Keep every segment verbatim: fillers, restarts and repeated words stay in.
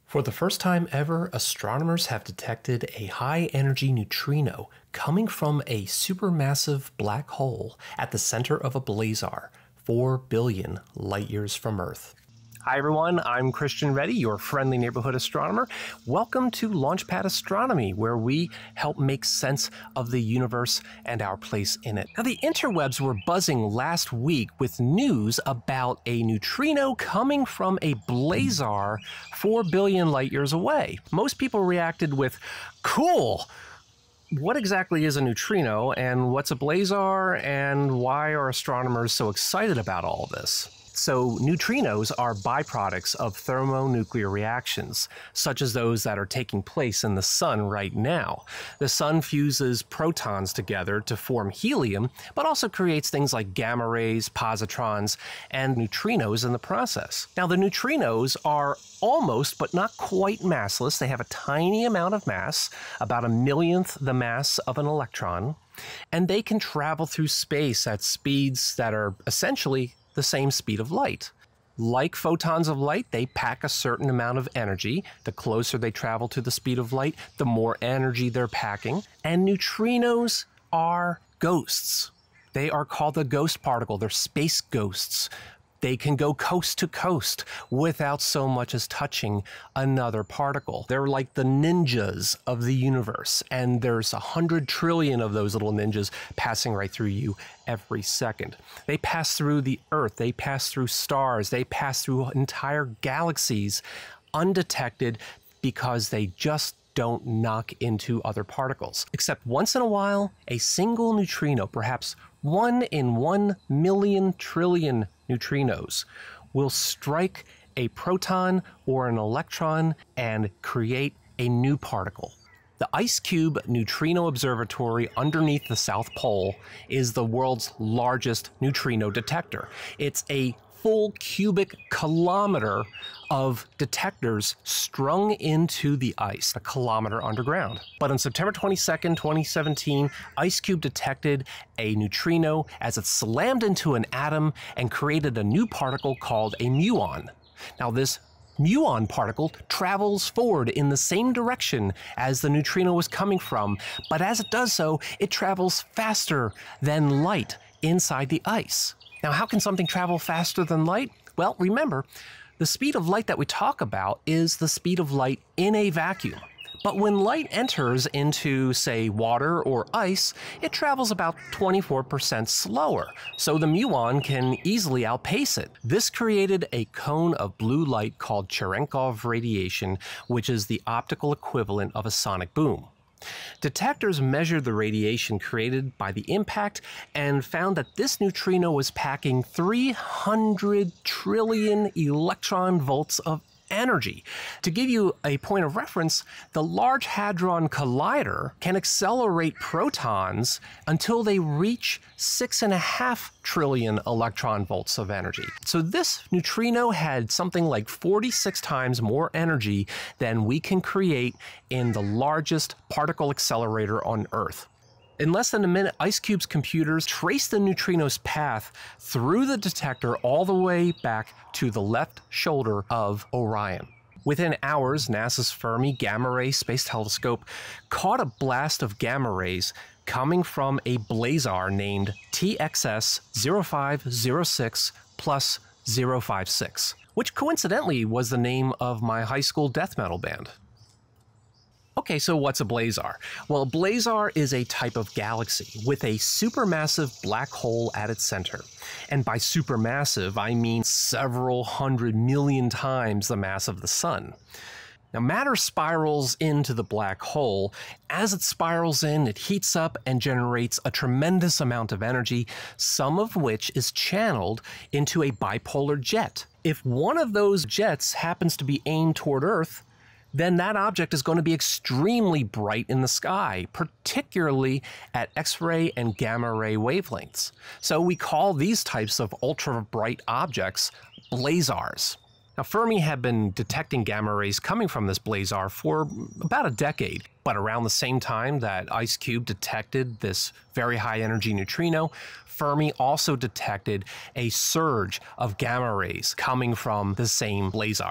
For the first time ever, astronomers have detected a high-energy neutrino coming from a supermassive black hole at the center of a blazar, four billion light-years from Earth. Hi everyone, I'm Christian Reddy, your friendly neighborhood astronomer. Welcome to Launchpad Astronomy, where we help make sense of the universe and our place in it. Now, the interwebs were buzzing last week with news about a neutrino coming from a blazar four billion light-years away. Most people reacted with, cool! What exactly is a neutrino, and what's a blazar, and why are astronomers so excited about all this? So neutrinos are byproducts of thermonuclear reactions, such as those that are taking place in the sun right now. The sun fuses protons together to form helium, but also creates things like gamma rays, positrons, and neutrinos in the process. Now, the neutrinos are almost, but not quite massless. They have a tiny amount of mass, about a millionth the mass of an electron, and they can travel through space at speeds that are essentially the same speed of light. Like photons of light, they pack a certain amount of energy. The closer they travel to the speed of light, the more energy they're packing. And neutrinos are ghosts. They are called the ghost particle. They're space ghosts. They can go coast to coast without so much as touching another particle. They're like the ninjas of the universe, and there's a hundred trillion of those little ninjas passing right through you every second. They pass through the Earth, they pass through stars, they pass through entire galaxies undetected because they just don't knock into other particles. Except once in a while, a single neutrino, perhaps one in one million trillion neutrinos, will strike a proton or an electron and create a new particle. The IceCube Neutrino Observatory underneath the South Pole is the world's largest neutrino detector. It's a full cubic kilometer of detectors strung into the ice, a kilometer underground. But on September twenty-second, twenty seventeen, IceCube detected a neutrino as it slammed into an atom and created a new particle called a muon. Now, this muon particle travels forward in the same direction as the neutrino was coming from, but as it does so, it travels faster than light inside the ice. Now, how can something travel faster than light? Well, remember, the speed of light that we talk about is the speed of light in a vacuum. But when light enters into, say, water or ice, it travels about twenty-four percent slower, so the muon can easily outpace it. This created a cone of blue light called Cherenkov radiation, which is the optical equivalent of a sonic boom. Detectors measured the radiation created by the impact and found that this neutrino was packing three hundred trillion electron volts of energy. To give you a point of reference, the Large Hadron Collider can accelerate protons until they reach six and a half trillion electron volts of energy. So this neutrino had something like forty-six times more energy than we can create in the largest particle accelerator on Earth. In less than a minute, IceCube's computers traced the neutrino's path through the detector all the way back to the left shoulder of Orion. Within hours, NASA's Fermi Gamma Ray Space Telescope caught a blast of gamma rays coming from a blazar named T X S zero five zero six plus zero five six, which coincidentally was the name of my high school death metal band. Okay, so what's a blazar? Well, a blazar is a type of galaxy with a supermassive black hole at its center. And by supermassive, I mean several hundred million times the mass of the sun. Now, matter spirals into the black hole. As it spirals in, it heats up and generates a tremendous amount of energy, some of which is channeled into a bipolar jet. If one of those jets happens to be aimed toward Earth, then that object is going to be extremely bright in the sky, particularly at X-ray and gamma ray wavelengths. So we call these types of ultra-bright objects blazars. Now, Fermi had been detecting gamma rays coming from this blazar for about a decade, but around the same time that IceCube detected this very high-energy neutrino, Fermi also detected a surge of gamma rays coming from the same blazar.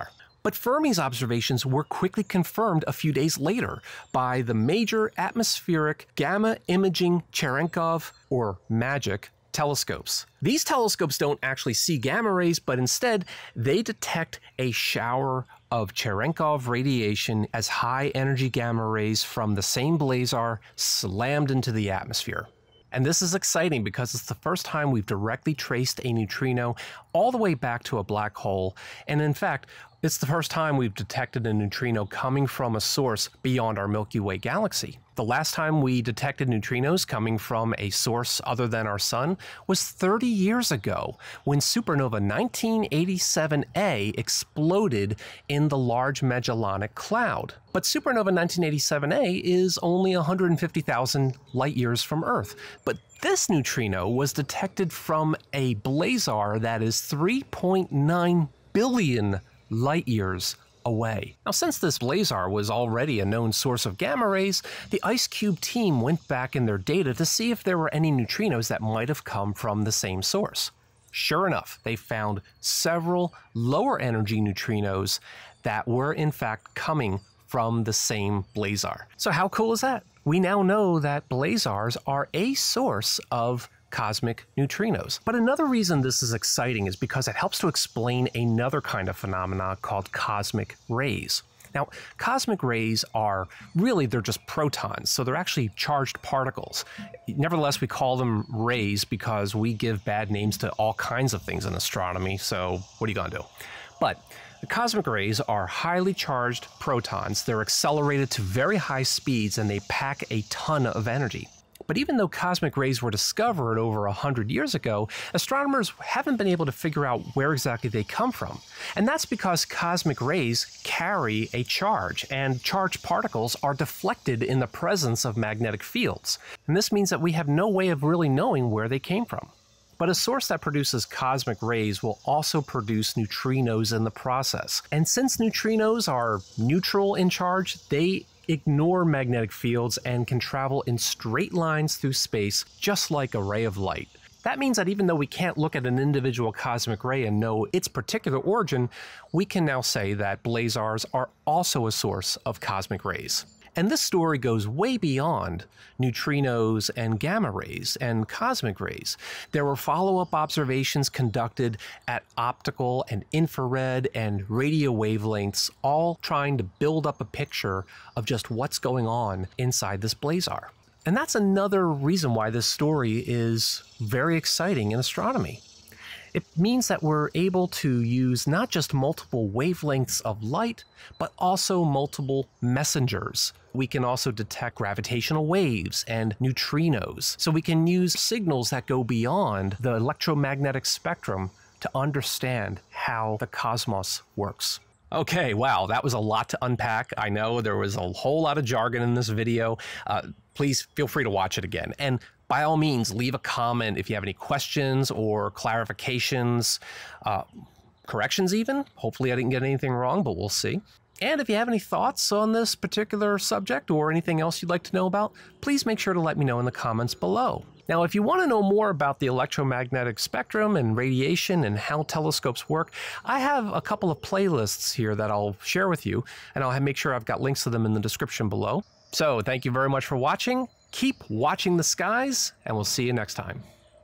But Fermi's observations were quickly confirmed a few days later by the Major Atmospheric Gamma Imaging Cherenkov, or MAGIC, telescopes. These telescopes don't actually see gamma rays, but instead they detect a shower of Cherenkov radiation as high-energy gamma rays from the same blazar slammed into the atmosphere. And this is exciting because it's the first time we've directly traced a neutrino all the way back to a black hole, and in fact, it's the first time we've detected a neutrino coming from a source beyond our Milky Way galaxy. The last time we detected neutrinos coming from a source other than our sun was thirty years ago, when supernova nineteen eighty-seven A exploded in the Large Magellanic Cloud. But supernova nineteen eighty-seven A is only one hundred fifty thousand light years from Earth. But this neutrino was detected from a blazar that is three point nine billion light years away. Now, since this blazar was already a known source of gamma rays, the IceCube team went back in their data to see if there were any neutrinos that might have come from the same source. Sure enough, they found several lower energy neutrinos that were in fact coming from the same blazar. So how cool is that? We now know that blazars are a source of cosmic neutrinos. But another reason this is exciting is because it helps to explain another kind of phenomena called cosmic rays. Now, cosmic rays are really, they're just protons, so they're actually charged particles. Nevertheless, we call them rays because we give bad names to all kinds of things in astronomy, so what are you gonna do? But the cosmic rays are highly charged protons. They're accelerated to very high speeds and they pack a ton of energy. But even though cosmic rays were discovered over one hundred years ago, astronomers haven't been able to figure out where exactly they come from. And that's because cosmic rays carry a charge, and charged particles are deflected in the presence of magnetic fields. And this means that we have no way of really knowing where they came from. But a source that produces cosmic rays will also produce neutrinos in the process. And since neutrinos are neutral in charge, they ignore magnetic fields and can travel in straight lines through space, just like a ray of light. That means that even though we can't look at an individual cosmic ray and know its particular origin, we can now say that blazars are also a source of cosmic rays. And this story goes way beyond neutrinos and gamma rays and cosmic rays. There were follow-up observations conducted at optical and infrared and radio wavelengths, all trying to build up a picture of just what's going on inside this blazar. And that's another reason why this story is very exciting in astronomy. It means that we're able to use not just multiple wavelengths of light, but also multiple messengers. We can also detect gravitational waves and neutrinos. So we can use signals that go beyond the electromagnetic spectrum to understand how the cosmos works. Okay, wow, that was a lot to unpack. I know there was a whole lot of jargon in this video. Uh, please feel free to watch it again. And by all means, leave a comment if you have any questions or clarifications, uh, corrections even. Hopefully I didn't get anything wrong, but we'll see. And if you have any thoughts on this particular subject or anything else you'd like to know about, please make sure to let me know in the comments below. Now, if you want to know more about the electromagnetic spectrum and radiation and how telescopes work, I have a couple of playlists here that I'll share with you, and I'll make sure I've got links to them in the description below. So thank you very much for watching. Keep watching the skies, and we'll see you next time.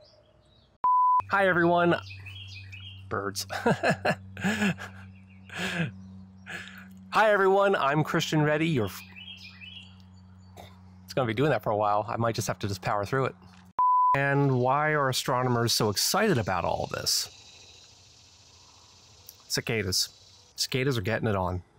Hi, everyone. Birds. Hi, everyone. I'm Christian Reddy. You're... It's going to be doing that for a while. I might just have to just power through it. And why are astronomers so excited about all this? Cicadas. Cicadas are getting it on.